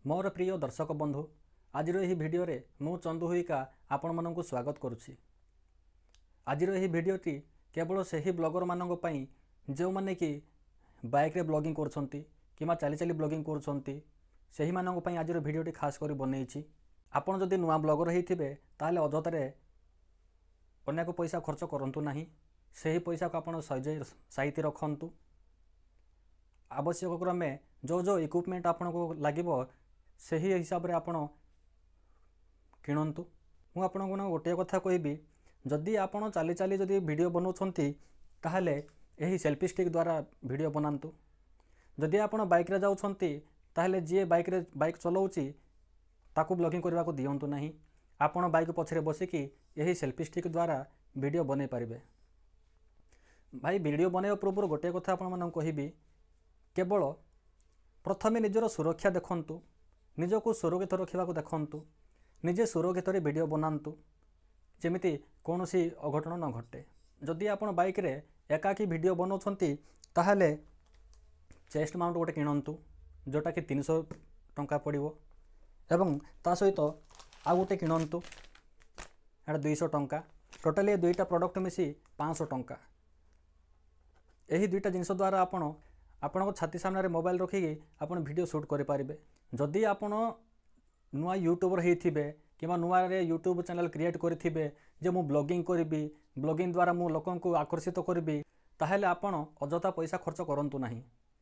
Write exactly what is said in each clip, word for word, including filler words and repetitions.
मोर प्रिय दर्शक बंधु आज भिडियो रे मु चंदू हुईका आपण मानक स्वागत करुछि। आज भिडियोटी केवल से ही ब्लॉगर मानक पई जो माने कि बाइक रे ब्लॉगिंग करछंती किमा चाली चाली ब्लॉगिंग करछंती सेही मानक पई आज भिडियोटी खास करी बनैछि। आपण जदि नुआ ब्लॉगर हेइथिबे ताले अजतारे अनेक पैसा खर्च करंतु नाही, सेही पैसा को आपण सजे साइति रखंतु। आवश्यक क्रमे जो जो इक्विपमेंट आपण को लागिबो सही हिसाब रे आपण किणंतु। मु आपण को गोटे कथा कहबी, जदि आपण चाली चाली जदि वीडियो बनाउछंती ताहले एही सेल्फी स्टिक द्वारा वीडियो बनांतु। जदि आपण बाइक रे जाउछंती ताहले जे बाइक रे बाइक चलाउची ताकू ब्लॉगिंग करबा को दियंतु नाही। आपण बाइक पछरे बसिकी एही सेल्फी स्टिक द्वारा वीडियो बनै पारिबे। भाई वीडियो बनैबा पूर्व गोटे कथा आपण मन कहबी, केवल प्रथमे निजर सुरक्षा देखंतु, निजको सुरक्षित रखा देखंतु, निजे सुरक्षित वीडियो बनातु जेमिति कौनसी अघटन न घटे। जदि आपण बाइक रे एकाकी वीडियो बनाउछंती ताहले चेस्ट माउंट गोटे किणंतु जोटा कि तीन सौ टंका पड़िबो एवं ता सहित आ गोटे किणंतु एटा दुई सौ टंका। टोटाली दुईटा प्रोडक्ट मिसी पाँच सौ टंका। एही दुईटा जिनस द्वारा आपण आपण छाती सामने मोबाइल रखिकी आपण वीडियो शूट करि पारिबे। जदि आपण नुआ यूट्यूबर हेइथिबे किमा नुआ रे यूट्यूब चैनल क्रिएट करिथिबे जे मु ब्लॉगिंग करबी, ब्लॉगिंग द्वारा मु लोकन को आकर्षित करबी, ताहेले आपण अजता पैसा खर्च करंतु नाही।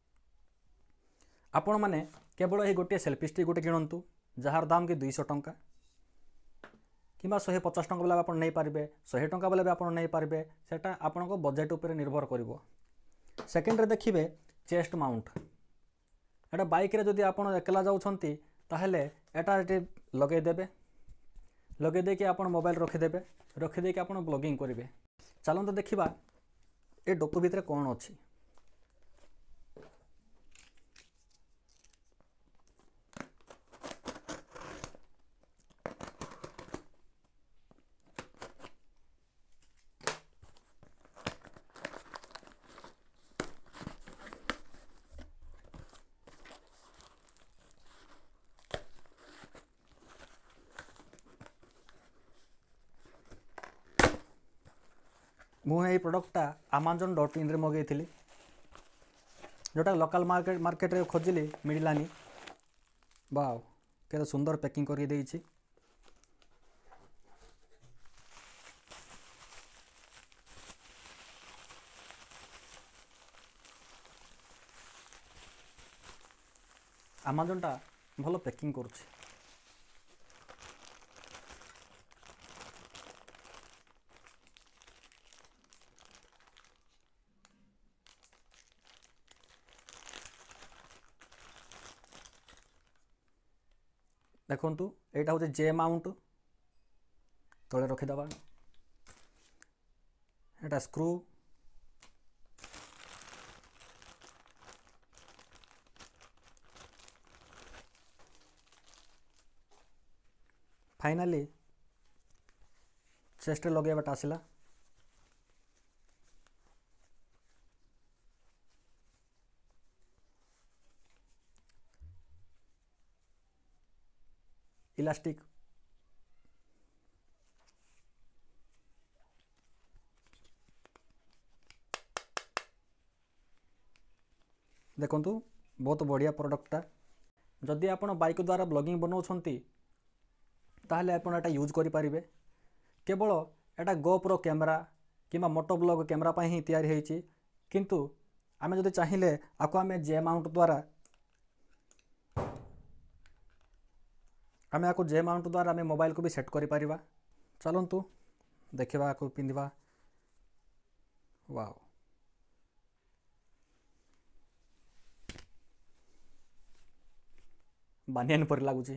आपण माने केवल एही गोटे सेल्फी स्टिक गोटे किणंतु जहार दाम कि दुई सौ टंका किमा एक सौ पचास टंका वाला आपण नै पारिबे, सौ टंका वाला भी आपण नै पारिबे। सेटा आपण को बजेट ऊपर निर्भर करिवो। सेकंड रे देखिबे चेस्ट माउंट। एटा बाइक रे जदि आपण एकला जाउछंती ताहले एटा एटे लगे देबे, लगे दे कि आपण मोबाइल रखि देबे, रखि दे कि आपण ब्लॉगिंग करिवे। चलन तो देखिबा ए डोको भितरे कोन अछि। मुझे प्रोडक्टा अमेजन डॉट इन रे मगई थी, जोटा लोकल मार्केट मार्केट रे खोजिली मिललानी। वाओ केते सुंदर पैकिंग कर देइछि। अमेजन टा भलो पैकिंग करुछि। देखंतु एटा होचे जे माउंट तले रखिदबा। एटा स्क्रू, फाइनली चेस्ट लगेबाटा आसला। इलास्टिक देखंतु बहुत बढ़िया प्रोडक्टटा। जदि आपण बाइक द्वारा ब्लॉगिंग बनाउछंती ताहले आपण एटा यूज करि पारिबे। केवल एटा गोप्रो कैमरा किमा मोटो ब्लॉग कैमरा पई ही तयार हेछि, किंतु आमे जदि चाहिले आको आमे जे माउंट द्वारा आमे आको जे माउंट द्वारा आमे मोबाइल को भी सेट करि पारिबा। चलंतु देखिबा आको पिंदिबा। वाओ बानियान पर लागुची।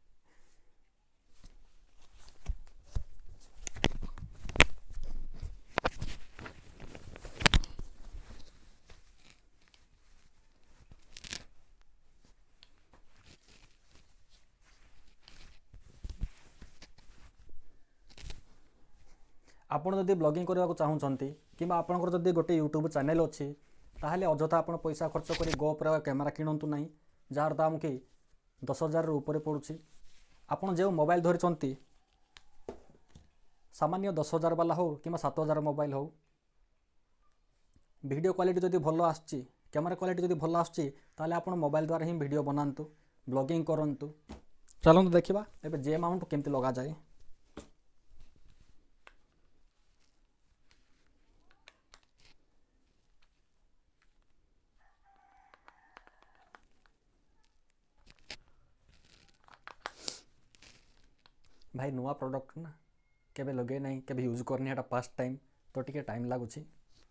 आपण जदि ब्लॉगिंग करबा को चाहुचंती किबा आपनकर जदि गोटे यूट्यूब चैनल अछि ताहले अजथा आपण पैसा खर्च करी गोप्रो कैमरा किणंतु नाही, जार दाम कि दस हजार ऊपर पड़ुछि। आपण जो मोबाइल धरिछंती सामान्य दस हजार वाला हो कि सात हजार मोबाइल हो, वीडियो क्वालिटी जदि भल आसुछि, कैमेरा क्वालिटी जदि भल आसुछि, ताले आपण मोबाइल द्वारा ही वीडियो बनातु, ब्लॉगिंग करंतु। चलନ୍ତୁ देखिबा एबे जे माउंट केमती लगा जाए। भाई नुआ प्रोडक्ट ना केबे लगे नहीं, केबे यूज करनी, एटा फर्स्ट टाइम तो टिके टाइम लागुछि।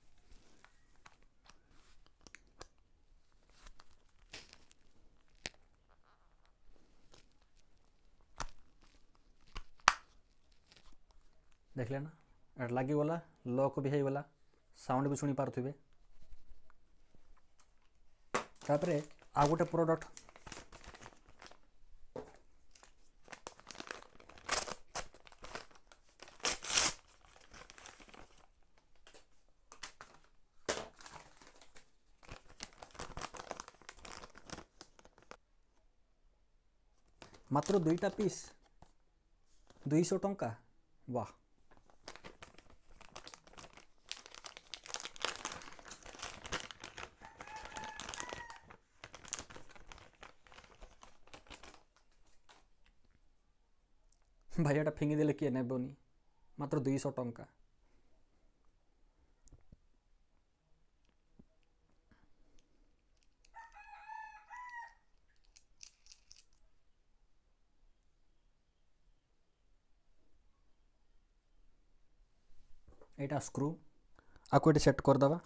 देखले ना एटा लागी गला, लॉक भी हो गला, साउंड भी सुनी पारुथिबे। तापरे आ गोटे प्रोडक्ट मात्र दुईटा पीस दुई सौ टंका। वाह भाई एटा फिंगी देले किए नेबोनी, मात्र दुई सौ टंका। एटा स्क्रू आको एटी सेट कर दबा।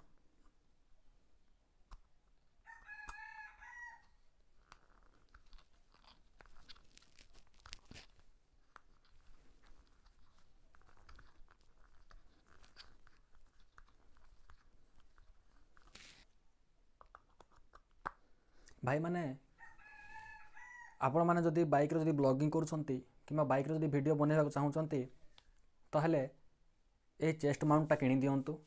भाई माने आपण माने जदि बाइक रे जदि ब्लॉगिंग करूछंती किमा बाइक रे जदि वीडियो बनेबा चाहूछंती ताहले ए चेस्ट माउंट टा किनी दियंतु।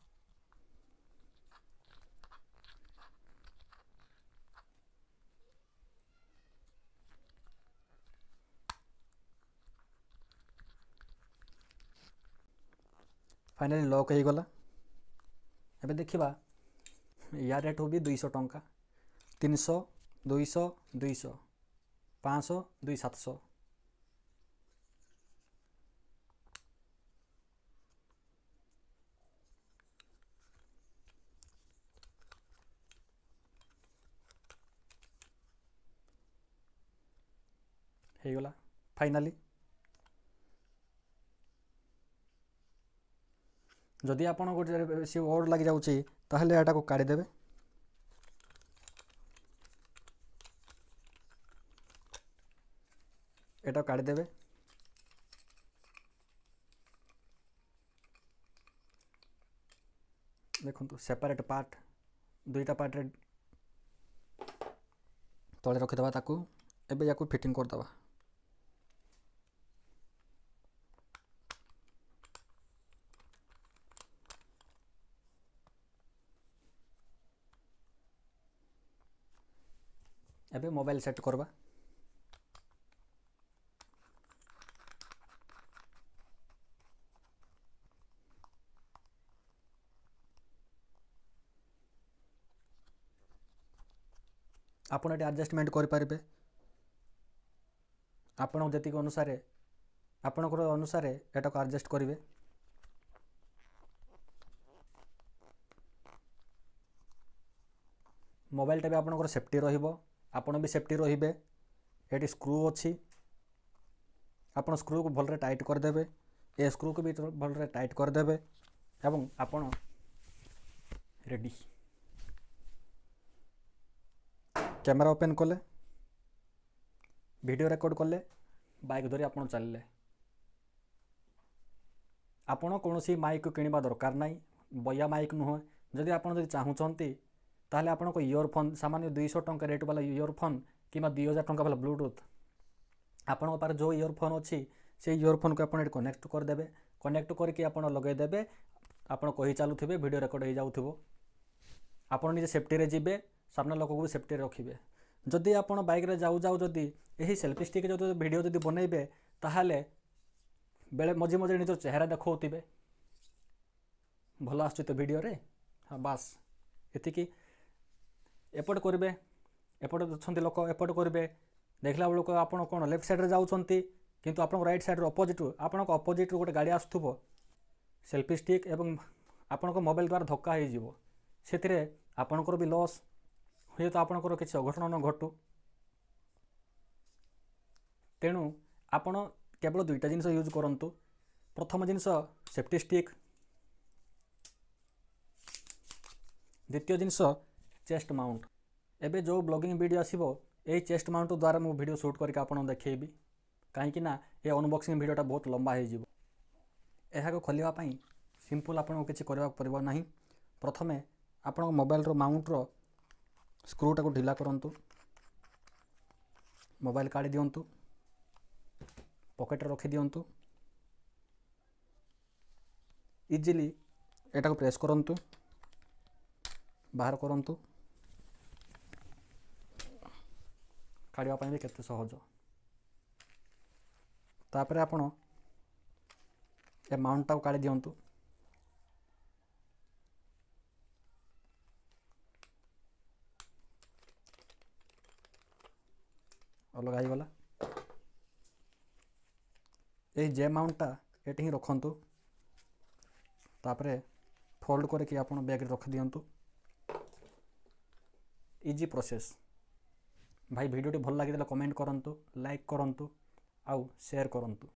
फाइनली लॉक हो गला। एबे देखिबा या रेट होबी दुई सौ टंका, तीन सौ, दुई सौ, दुई सौ, पाँच सौ, दुई सात सौ। हो गला फाइनाली। जदि आपण गोटे बेसी ओड लग जाउची ताहले एटा को काढी देबे। एटा काढी देबे। देखंतु सेपरेट पार्ट दुईटा पार्ट रे तळे रखि दबा ताकू। एबे याकू फिटिंग कर दबा। एबे मोबाइल सेट करबा। आपण एटी एडजस्टमेंट कर पारिबे आपण जति अनुसार आपणकर अनुसार एटा को एडजस्ट करिवे। मोबाइल टा भी आपणकर सेफ्टी रहिबो, आपण भी सेफ्टी रहिबे। एटी स्क्रू अछि, आपण स्क्रू को भलरे टाइट कर देबे। ए स्क्रू को भी भलरे टाइट कर देबे एवं आपण रेडी। कैमरा ओपन कले, वीडियो रिकॉर्ड कले, बाइक धरी आपण चलले। आपण कोनोसी माइक किनिबा दरकार नाही, बया माइक नुह। जदि आपण जदि चाहूचंती ताहले आपण को इयरफोन सामान्य दुई सौ टंका रेट वाला इयरफोन किमा दुई हजार टंका वाला ब्लूटूथ आपण पार जो इयरफोन अच्छी से इयरफोन को आपण कनेक्ट कर देबे। कनेक्ट करके आपण लगे देबे, आपण कहि चालुथिबे, वीडियो रिकॉर्ड हो जाउथिबो। आपण निजे सेफ्टी रे जिबे, सामना लोक को भी सेफ्टी रे रखिबे। जदि आपण बाइक रे जाऊ जाऊ जदि यही सेल्फी स्टिक जो वीडियो जदि बनइबे ताहाले बेले मझे मझे निजर चेहरा देखौथिबे भल आसुची तो वीडियो रे। हाँ बास एतिकी एपट करेंगे एपट अच्छा लोक एपट करेंगे देखला बेलू आप कौन लेफ्ट साइड जाऊँगी किंतु आप राइट साइड अपोजिट आपण अपोजिट गोटे गाड़ी आसुव सेल्फी स्टिक एवं आपण मोबाइल द्वारा धक्का हो से आपणकर भी लॉस हुए तो आपणकर किसी अघटन न घटू तेणु आपण केवल दुईटा जिनस यूज करंतु। प्रथम जिनस सेफ्टी स्टिक, द्वितीय जिनस चेस्ट माउंट। एबे जो ब्लॉगिंग वीडियो आसीबो एई चेस्ट माउंट द्वारा मु वीडियो शूट करके आपन देखैबी कहीं ना ये अनबॉक्सिंग वीडियोटा बहुत लंबा हो जिवो। एहा को खोलिबा पई सिंपल आपन किछि करबा परबो नाही। प्रथमे आपन मोबाइल रो माउंट रो स्क्रूटा को ढिला करंतु, मोबाइल काढी दियंतु, पॉकेट रे रखि दियंतु, इजीली एटा को प्रेस करंतु, बाहर करंतु, काढ़िया भी केते सहज। तापर आपण ए माउंटटा को काढ़ी दियंतु, अलग हो गला। ये जे माउंटटा एटी ही रखंतु, तापरे फोल्ड करके आपण बैग रे रख दियंतु। Easy process. भाई वीडियोटी भल लगी कमेंट करंतु, लाइक करंतु, आउ शेयर करंतु।